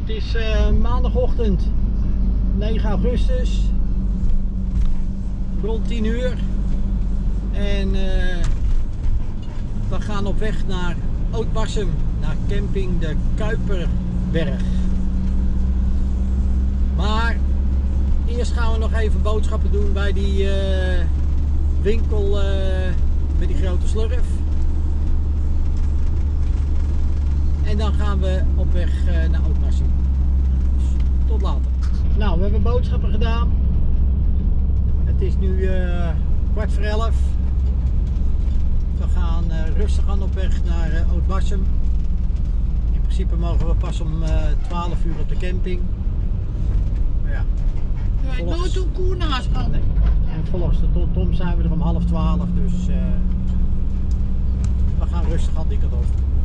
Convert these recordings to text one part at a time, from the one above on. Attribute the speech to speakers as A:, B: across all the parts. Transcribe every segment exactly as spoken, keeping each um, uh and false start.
A: Het is uh, maandagochtend negen augustus, rond tien uur en uh, we gaan op weg naar Oud-Barsum, naar camping de Kuiperberg. Maar eerst gaan we nog even boodschappen doen bij die uh, winkel uh, met die grote slurf. En dan gaan we op weg uh, naar Oud-Barsum. Dus tot later. Nou, we hebben boodschappen gedaan. Het is nu uh, kwart voor elf. We gaan uh, rustig aan op weg naar uh, Oud-Barsum. In principe mogen we pas om uh, twaalf uur op de camping. Maar ja.
B: Je weet nooit hoe koe naast gaat.
A: Nee. En volgens de Tom, Tom zijn we er om half twaalf, dus uh, we gaan rustig aan die kant op.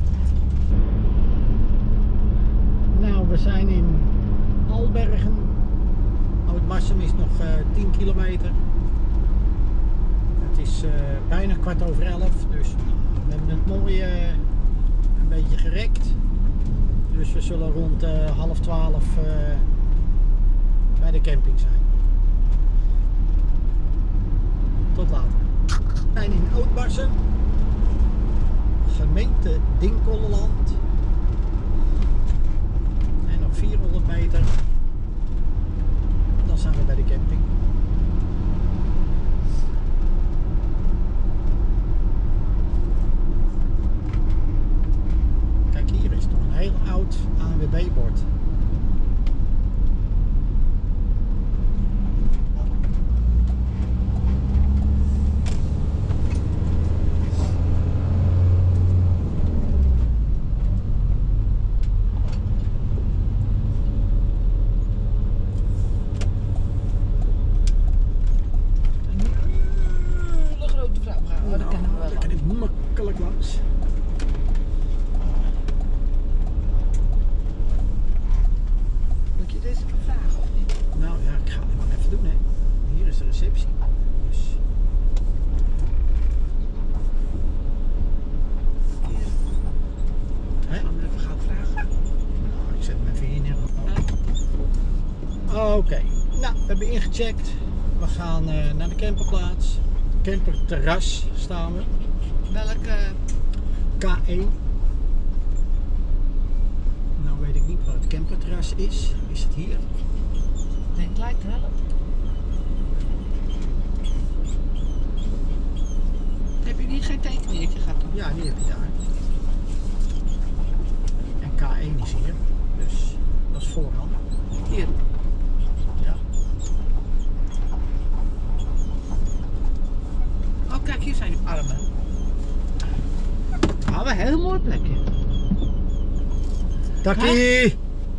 A: Nou, we zijn in Albergen. Oud-Barsum is nog uh, tien kilometer. Het is uh, bijna kwart over elf, dus we hebben het mooi uh, een beetje gerekt. Dus we zullen rond uh, half twaalf uh, bij de camping zijn. Tot later. We zijn in Oud-Barsum, gemeente Dinkelenland. En nog vierhonderd meter, dan zijn we bij de camping. Kijk, hier is nog een heel oud A N W B-bord. Oké, okay. Nou, we hebben ingecheckt. We gaan uh, naar de camperplaats. Camperterras staan we.
B: Welke?
A: K één. Nou weet ik niet waar het camperterras is. Is het hier?
B: Nee, het lijkt wel. Heb je niet geen tekeningetje gehad?
A: Ja, die heb je daar. En K één is hier. Dus dat is voorhand.
B: Hier.
A: Ja.
B: Oh, kijk, hier zijn die armen. Ah, een heel mooi plekje.
A: Takkie!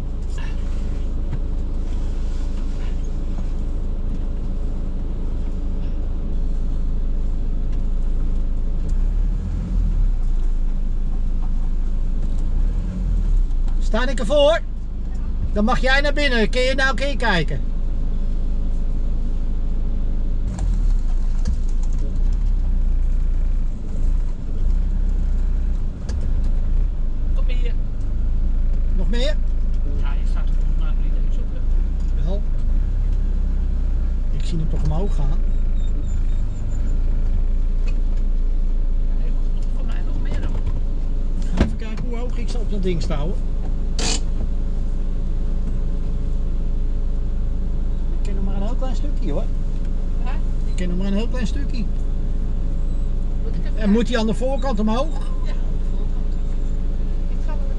A: Sta ik ervoor? Dan mag jij naar binnen. Kun je nou een keer kijken?
B: Kom hier.
A: Nog meer?
B: Ja, je staat er volgens mij niet eens op.
A: Wel. Ik zie hem toch omhoog gaan.
B: Nee, nog voor mij nog meer dan.
A: Even kijken hoe hoog ik zal op dat ding staan. Ik ken nog maar een heel klein stukje hoor.
B: Ja?
A: Ik ken nog maar een heel klein stukje.
B: Moet ik even
A: En moet hij aan de voorkant omhoog?
B: Ja, aan de voorkant. Ik ga wel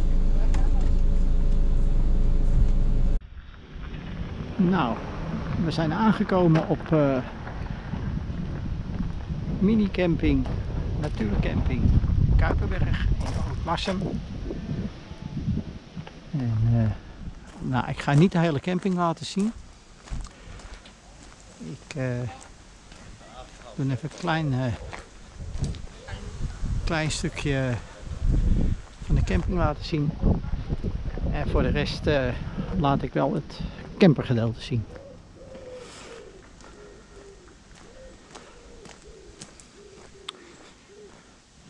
B: even.
A: Nou, we zijn aangekomen op uh, mini-camping, natuurcamping Kuiperberg in Oud-Barsum. En uh, nou, ik ga niet de hele camping laten zien. Ik uh, doe even een klein, uh, klein stukje van de camping laten zien. En voor de rest uh, laat ik wel het campergedeelte zien.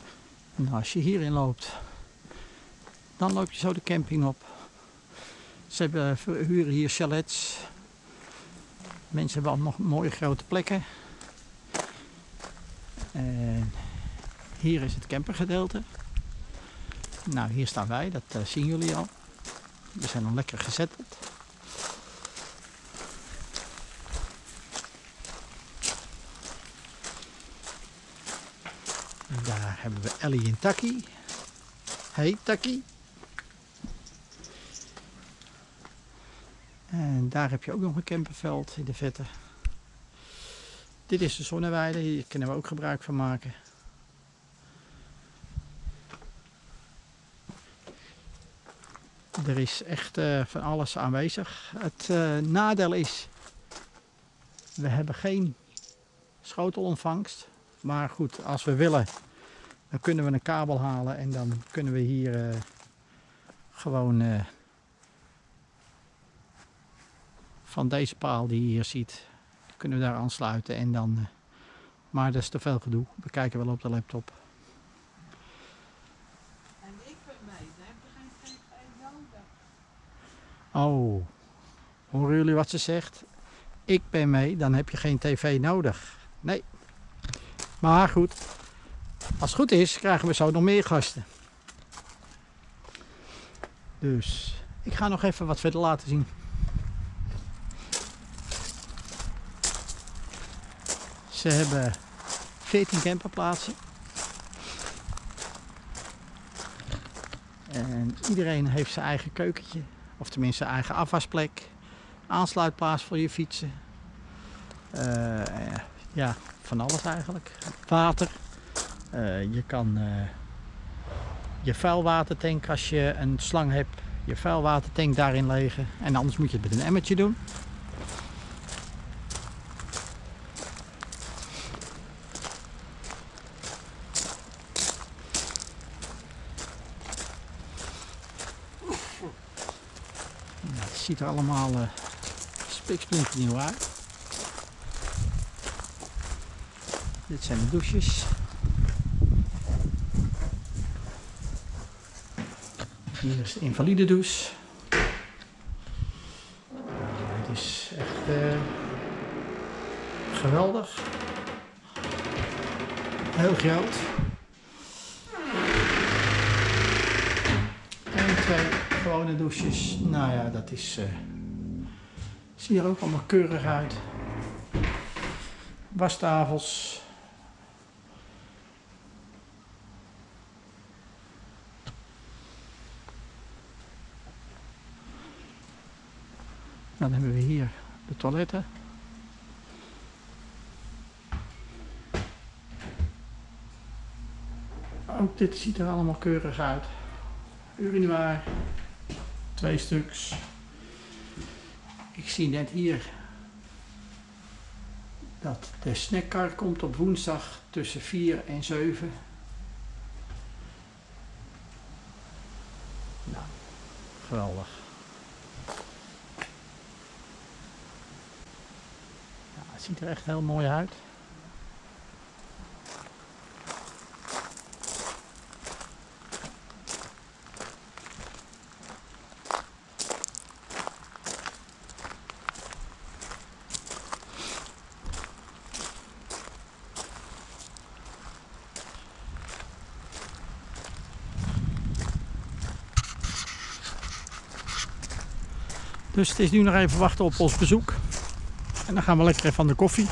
A: Nou, als je hierin loopt, dan loop je zo de camping op. Ze hebben, verhuren hier chalets. Mensen hebben allemaal mooie grote plekken. En hier is het campergedeelte. Nou, hier staan wij, dat uh, zien jullie al. We zijn al lekker gezetteld. En daar hebben we Ellie en Taki. Hey Taki. En daar heb je ook nog een camperveld in de vette. Dit is de zonneweide, hier kunnen we ook gebruik van maken. Er is echt uh, van alles aanwezig. Het uh, nadeel is, we hebben geen schotelontvangst. Maar goed, als we willen, dan kunnen we een kabel halen en dan kunnen we hier uh, gewoon uh, van deze paal die je hier ziet, kunnen we daar aansluiten. En dan, uh, maar dat is te veel gedoe. We kijken wel op de laptop.
B: En ik ben mee, dan heb je geen tv nodig.
A: Oh, horen jullie wat ze zegt? Ik ben mee, dan heb je geen tv nodig. Nee. Maar goed, als het goed is, krijgen we zo nog meer gasten. Dus, ik ga nog even wat verder laten zien. Ze hebben veertien camperplaatsen. En iedereen heeft zijn eigen keukentje. Of tenminste zijn eigen afwasplek. Aansluitplaats voor je fietsen. Uh, ja, van alles eigenlijk. Water. Uh, je kan uh, je vuilwatertank, als je een slang hebt, je vuilwatertank daarin legen. En anders moet je het met een emmertje doen. Het ziet er allemaal uh, spiksplinternieuw uit. Dit zijn de douches. Hier is de invalide douche. Het is echt uh, geweldig. Heel groot. En twee gewone douches. Nou ja, dat is... Uh, ziet er ook allemaal keurig uit. Wastafels. Dan hebben we hier de toiletten. Ook dit ziet er allemaal keurig uit. Urinoir, twee stuks. Ik zie net hier dat de snackkar komt op woensdag tussen vier en zeven. Nou, geweldig. Ja, het ziet er echt heel mooi uit. Dus het is nu nog even wachten op ons bezoek. En dan gaan we lekker even aan de koffie.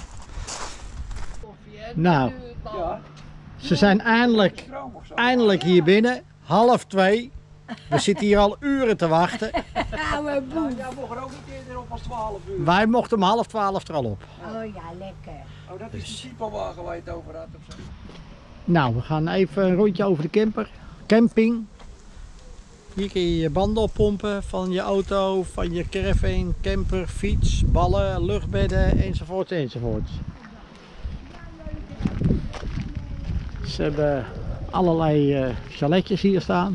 A: Nou, ze zijn eindelijk, eindelijk hier binnen. Half twee. We zitten hier al uren te wachten.
C: Oude boel.
D: Jij mocht er ook niet eerder op als twaalf uur.
A: Wij mochten om half twaalf er al op.
C: Oh ja, lekker.
D: Oh, dat is de Sipa-wagen waar je het over had of zo.
A: Nou, we gaan even een rondje over de camper. Camping. Hier kun je je banden oppompen van je auto, van je caravan, camper, fiets, ballen, luchtbedden enzovoort enzovoort. Ze hebben allerlei uh, chaletjes hier staan.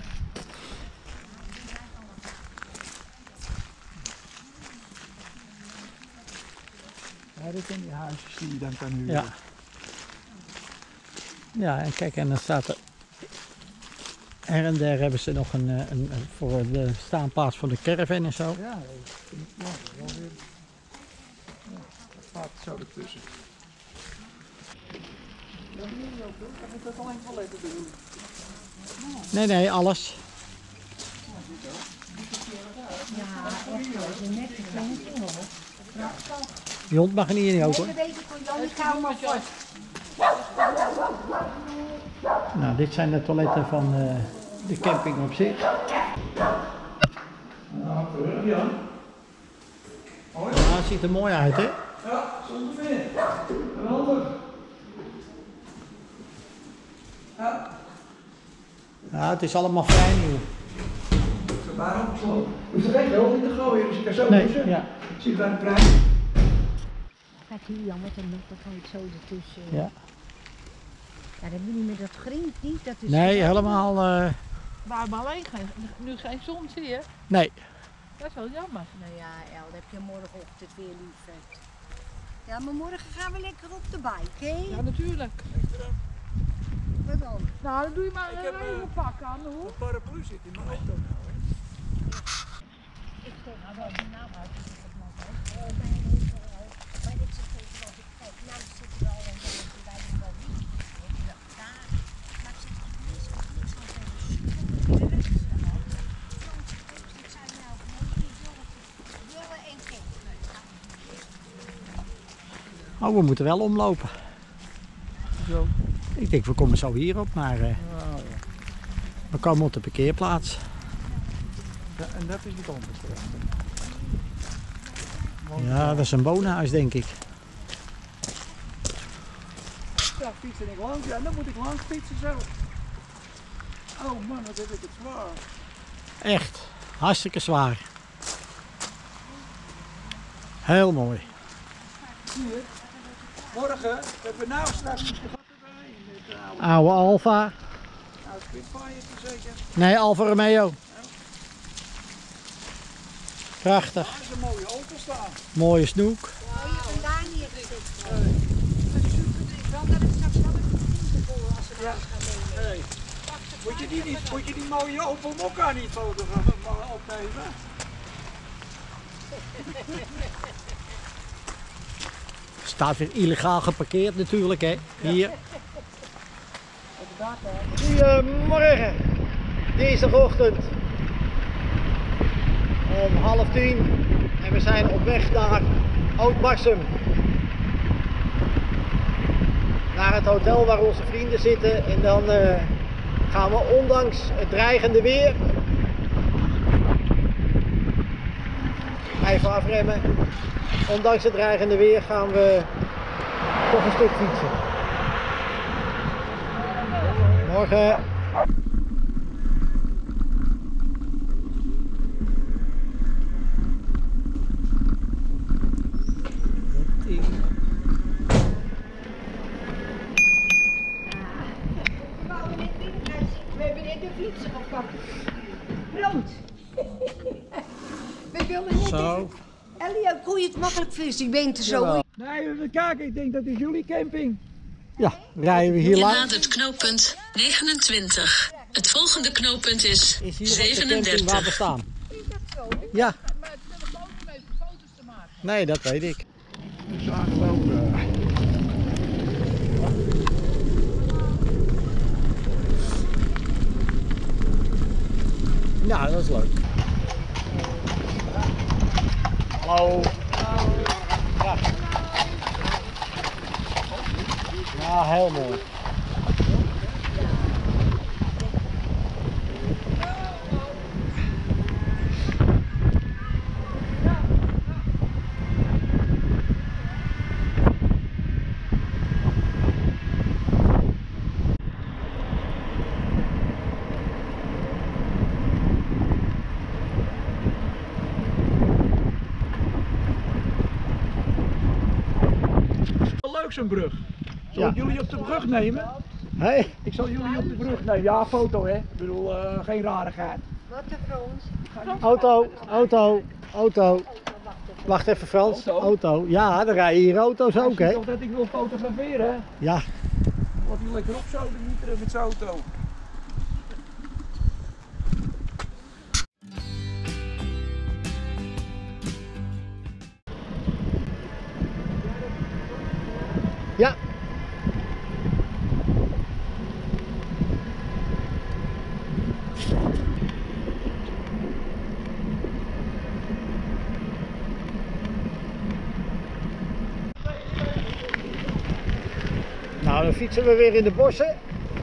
D: Ja, dit zijn die huisjes die je dan kan huren.
A: Ja. Ja, en kijk, en dan staat er Her en der hebben ze nog een, een, een voor de staanplaats voor de caravan en zo.
D: Ja, dat vind ik ja, wel weer. Ja, dat staat zo ertussen. Dat moet je ook doen. Ik heb het alleen toiletten doen.
A: Nee, nee, alles.
C: Ja, echt wel. De nette ventje.
A: Die hond mag er niet in ook hoor.
C: Ik hou maar vast.
A: Nou, dit zijn de toiletten van uh, de camping op zich.
D: Nou, terug, Jan.
A: Ja, het ziet er mooi uit, hè?
D: Ja, zonder meer. En handig. Ja.
A: Ja, het is allemaal vrij nieuw.
D: Zo waarom gesloten. Je hoeft er geen geld in te gooien, dus ik kan zo
A: Nee,
D: tussen.
A: ja.
D: Zie je bij de prijs?
C: Kijk hier, Jan, met een dan ga je het zo ertussen.
A: Ja.
C: Ja, dat moet niet met dat grind niet. Dat is
A: Nee, helemaal. Uh,
B: We hebben alleen geen, nu geen zon, zie je?
A: nee.
B: Dat is wel jammer.
C: Nou ja, El, dat heb je morgenochtend weer lief. Ja, maar morgen gaan we lekker op de bike, hè?
B: Ja, natuurlijk.
C: Wat dan?
B: Nou, dan doe je maar
D: Ik
B: een
D: heb, eh,
B: regenpak aan, hoor.
D: Een paraplu zit in mijn auto nou, hè.
C: Ik zeg nou wel die naam uit. Maar dit is even wat ik kijk. Nou, er zit wel een beetje bij de wel niet. Ja, daar. Maar het zit niet zo niet zo super. Dit zijn nou mooie willen en kinderen.
A: Oh, we moeten wel omlopen.
D: Zo.
A: Ik denk, we komen zo hierop, maar uh,
D: Oh, ja.
A: we komen op de parkeerplaats.
D: Ja, en dat is het anders.
A: Ja, dat is een woonhuis, denk ik.
D: Ja, fietsen ik langs. Ja, dan moet ik langs fietsen zo. Oh man, wat heb ik het zwaar.
A: Echt, hartstikke zwaar. Heel mooi.
D: Zie je? Morgen hebben we nou straks de gat erbij. In dit oude,
A: Oude Alfa.
D: oude Spitfire zeker.
A: Nee, Alfa Romeo. Prachtig.
D: Daar is een mooie auto staan.
A: Mooie snoek.
C: Oh, je vandaar neergezet. Ik wil dat ik straks wel even vrienden voor als ze
D: Ja.
C: naar gaan nemen.
D: Hey. Moet je die, niet, moet je die mooie Opel Mokka niet fotograferen opnemen?
A: Staat weer illegaal geparkeerd natuurlijk, hè. Hier.
D: Inderdaad, hè.
A: Goedemorgen. Dinsdagochtend. Om half tien. En we zijn op weg naar Oud-Barsum. Naar het hotel waar onze vrienden zitten. En dan uh, gaan we ondanks het dreigende weer. Even afremmen. Ondanks het dreigende weer gaan we toch een stuk fietsen. Morgen.
C: We hebben net een fietser gepakt. Rood. We willen net
A: Zo.
C: even... Ellie, hoe je het makkelijk vindt. Ik ben er zo
A: Jawel.
C: in.
D: Nee, we kijken, ik denk dat is jullie camping.
A: Ja, rijden we hier
E: Je
A: langs.
E: nadert knooppunt negenentwintig. Het volgende knooppunt is
A: Is hier op de camping waar we
E: zevenendertig.
A: staan. Ja,
B: Maar het telefoon mee om foto's te maken.
A: nee, dat weet ik.
D: We zagen wel. Uh,
A: Ja, dat is leuk. Hallo. Ja. Ja, heel mooi.
D: leuk zo'n brug. Zal
A: Ja.
D: ik jullie op de brug nemen?
A: Hey.
D: Ik zal jullie op de brug nemen. Ja, foto hè. Ik bedoel, uh, geen rarigheid.
C: Wat een Frans.
A: Auto, auto, auto. Wacht even Frans,
D: Auto?
A: auto. Ja, er rijden hier auto's ook hè.
D: Toch dat ik wil fotograferen hè.
A: Ja,
D: Wat hij lekker op zo, de meter met zijn auto.
A: Ja. Nou, dan fietsen we weer in de bossen.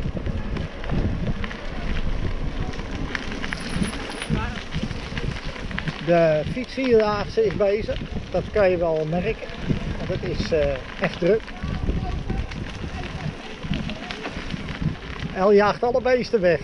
A: De fietsvierdaagse is bezig, dat kan je wel merken, want het is uh, echt druk. El jaagt alle beesten weg.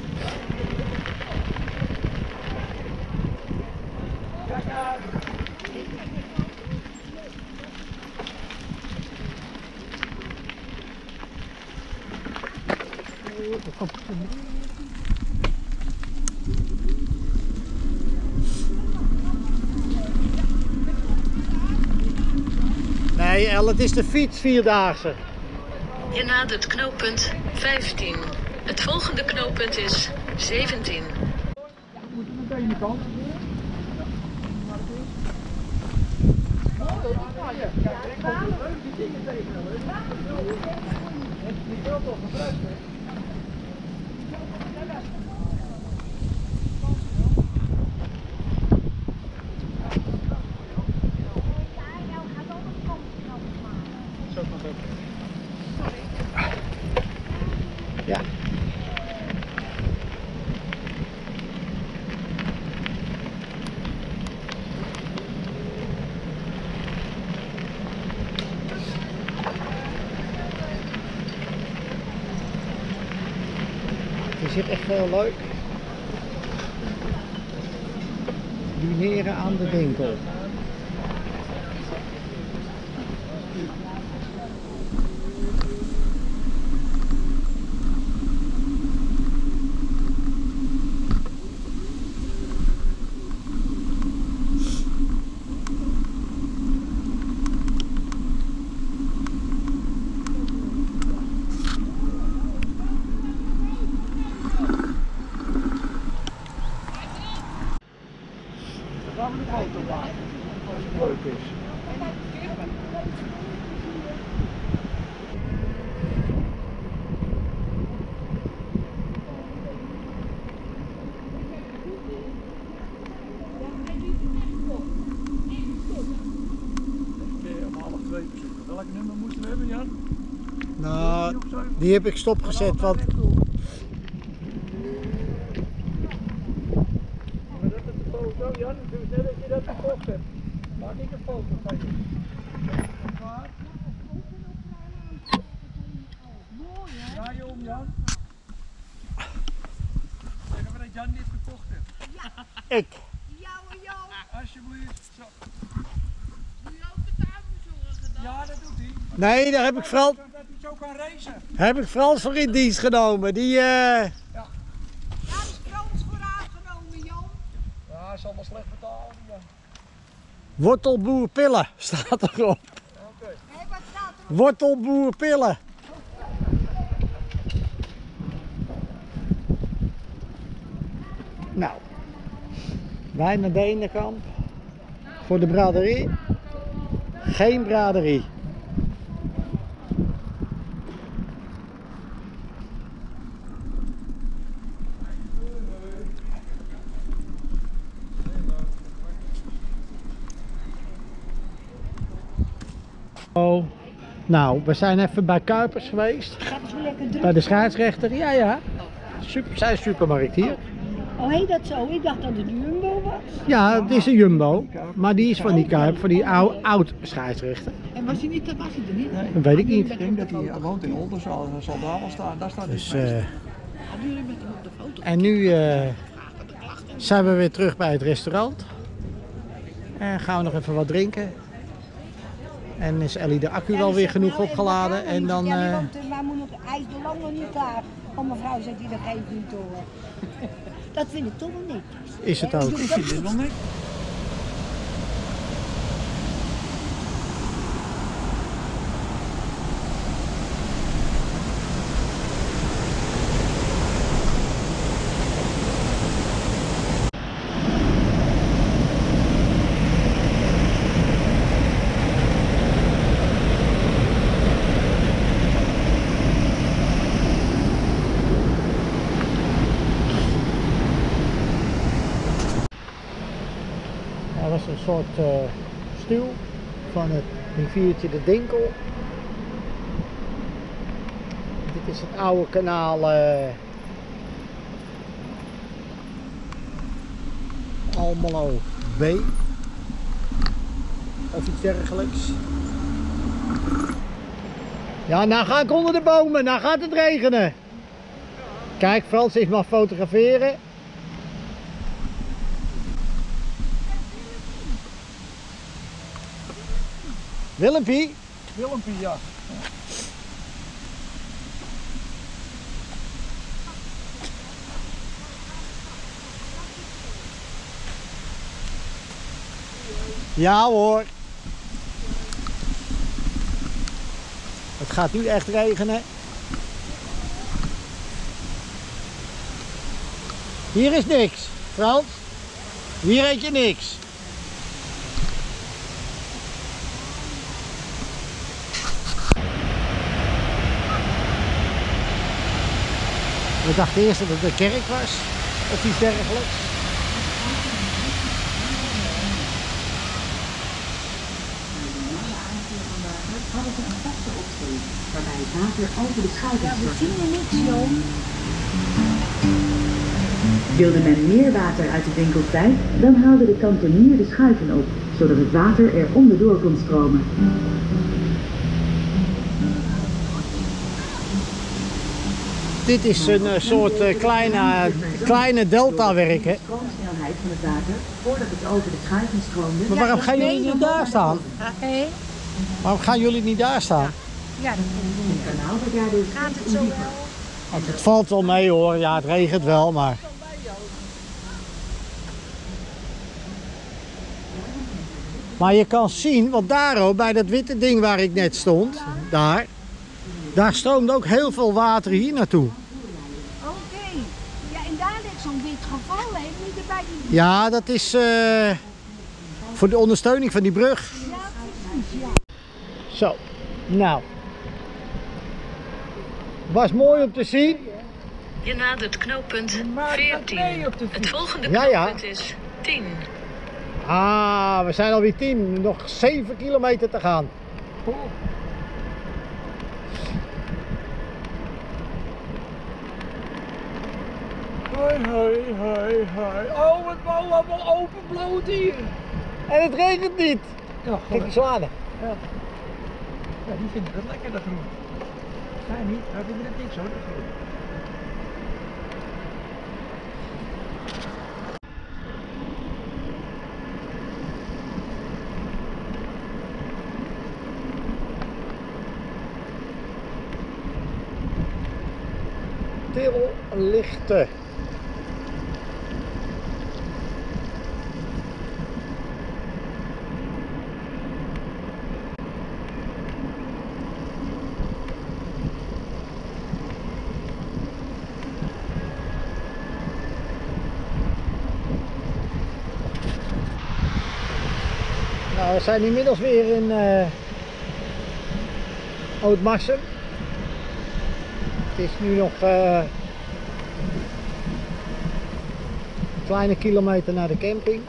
A: Nee, El, het is de fietsvierdaagse.
E: Je nadert knooppunt vijftien. Het volgende knooppunt is zeventien.
D: Moet je meteen de kant.
A: Ja. Het is echt heel leuk. Luneren aan de winkel.
D: Gaan we de foto maken. Als het leuk is. Om half twee bezoeken. Welk nummer moesten we hebben, Jan?
A: Nou, die heb ik stopgezet, want
D: Maar dat is de foto, Jan. Doe net dat je dat gekocht hebt. Maak ik een foto van je. Klaar? Draai je om, Jan. Zeggen we dat Jan dit gekocht heeft.
A: ik.
C: Jouw, jouw.
D: Alsjeblieft. Zo.
B: Doe je ook de tuinverzorger dan?
D: Ja, dat doet hij.
A: Nee, daar heb ik Frans,
D: Dat hij zo kan racen.
A: heb ik Frans voor in dienst genomen. Die eh,
C: Daar is Frans voor aangenomen, Jan.
D: Ja, hij zal wel slecht betalen, Jan.
A: wortelboerpillen staat erop.
D: Oké.
C: Hé, wat staat er op?
A: Wortelboerpillen. Nou, wij naar Denenkamp voor de braderie. Geen braderie. Oh, nou, we zijn even bij Kuipers geweest.
C: Gaat het zo lekker druk?
A: Bij de scheidsrechter. Ja, ja. Super, zijn supermarkt hier.
C: Oh, heet dat zo? Ik dacht dat het Jumbo was.
A: Ja, het is een Jumbo, maar die is van die Kuip, van die ou, oud scheidsrechter.
C: En was hij niet, was hij er niet?
D: Nee.
A: Dat weet ik niet.
D: Ik denk dat hij woont in Oldenzaal en zal daar wel staan. Daar staat
A: Dus,
D: hij.
A: eh, en nu eh, zijn we weer terug bij het restaurant. En gaan we nog even wat drinken. En is Ellie de accu wel weer genoeg opgeladen. En dan,
C: Ja,
A: eh,
C: want wij moeten nog, hij is nog lang nog niet klaar. Oh, mevrouw zegt hij, dat geeft niet door. Dat vind ik toch wel niet.
A: is het ook.
D: Ik vind dit nog niet.
A: Dat was een soort uh, stuw van het riviertje de Dinkel. Dit is het oude kanaal uh, Almelo B of iets dergelijks. Ja, nou ga ik onder de bomen, nou gaat het regenen. Kijk, Francis mag fotograferen. Willempie?
D: Willempie, ja.
A: Ja hoor. Het gaat nu echt regenen. Hier is niks, Frans. Hier eet je niks. We dachten eerst dat het de kerk was, of iets dergelijks.
F: Hadden ze een vaste opstelling, waarbij het water over de schuiven
C: Ja, we
F: stortte.
C: zien er niks, joh.
F: Wilde men meer water uit de winkel kwijt, dan haalde de kantonier de schuiven op, zodat het water er onderdoor kon stromen.
A: Dit is een uh, soort uh, kleine, kleine deltawerk, hè.
F: De stroomsnelheid van het water, voordat het over de schuiven stroomde.
A: Maar waarom gaan jullie niet daar staan?
C: Hé?
A: Waarom gaan jullie niet daar staan?
C: Ja, dat
F: Het kanaal werd daardoor
C: gaat het
F: steeds
C: zo
F: dieper.
C: wel.
A: Want het valt wel mee hoor, ja het regent wel, maar... Maar je kan zien, want daar ook, bij dat witte ding waar ik net stond, daar, daar stroomt ook heel veel water hier naartoe.
C: Oké. Ja, en daar ligt zo'n wit geval, hè? Niet erbij die...
A: Ja, dat is uh, voor de ondersteuning van die brug.
C: Ja, precies, ja.
A: Zo, nou. Was mooi om te zien.
E: Je nadert knooppunt veertien. Het volgende
A: Ja, ja.
E: knooppunt is tien.
A: Ah, we zijn alweer tien, nog zeven kilometer te gaan.
D: Hoi, hoi, hoi, hoi. Oh, het was allemaal open bloot hier.
A: En het regent niet.
D: Ja,
A: Kijk die zwanen.
D: Ja. Ja, die vinden het lekker, de groen. Zij niet, wij vinden het niks hoor, de groen.
A: Tillichten. Nou, we zijn inmiddels weer in uh, Oud-Marsum. Het is nu nog uh, een kleine kilometer naar de camping.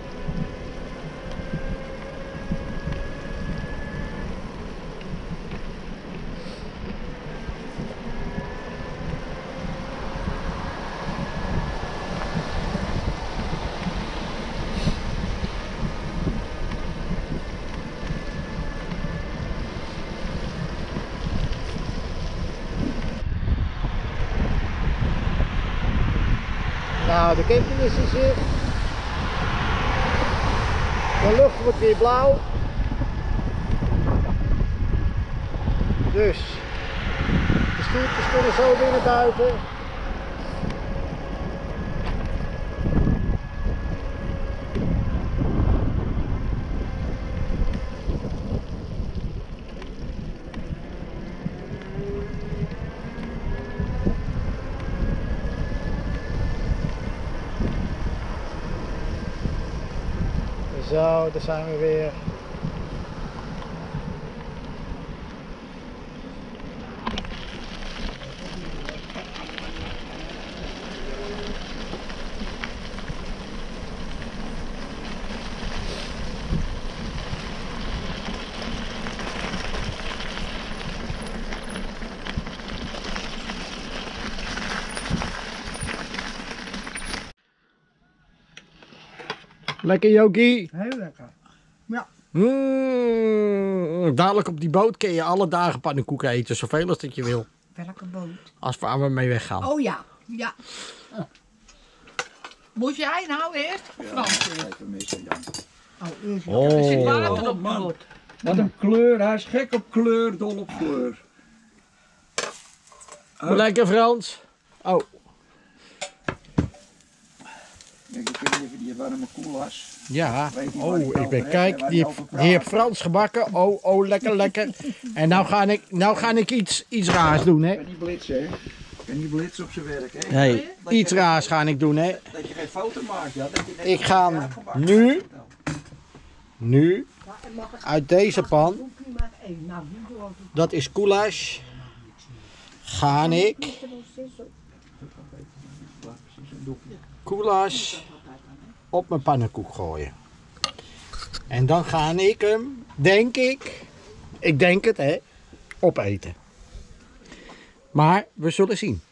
A: Nou, de camping is in zicht. De lucht wordt weer blauw. Dus de stuurtjes kunnen zo weer naar buiten. Zo, daar zijn we weer. Lekker Jokie.
D: Heel lekker.
A: Mm, dadelijk op die boot kun je alle dagen pannenkoeken eten, zoveel als dat je wil.
C: Welke boot?
A: Als waar we mee weggaan.
C: Oh ja, ja.
B: Moet jij nou eerst? Frans.
D: Even missen, Jan.
C: Oh, eerst.
B: Er zit
A: Oh.
B: water op
D: Oh, man.
B: brood.
D: Wat een kleur, hij is gek op kleur, dol op kleur.
A: Lekker Frans. Oh,
D: Kijk, ik weet niet of die warme koel was.
A: ja.
D: Weet je waar
A: Oh,
D: ik
A: ik
D: over
A: ben,
D: heb,
A: kijk,
D: waar
A: die,
D: die over
A: die heeft
D: praat?
A: Frans gebakken. Oh, oh, lekker, lekker. En nou ga ik, nou ga ik iets, iets raars doen, hè.
D: Ik ben niet blitsen, hè. Ik ben niet blitsen op zijn werk, hè.
A: Nee, iets raars ga ik doen, hè.
D: Dat je geen foto maakt, ja. Dat je net
A: Ik ga
D: ja, gebakken.
A: nu, nu, uit deze pan,
C: Doe maar één. Nou, doe door.
A: dat is goulash, ga ik goulash op mijn pannenkoek gooien. En dan ga ik hem, denk ik, ik denk het hè, opeten. Maar we zullen zien.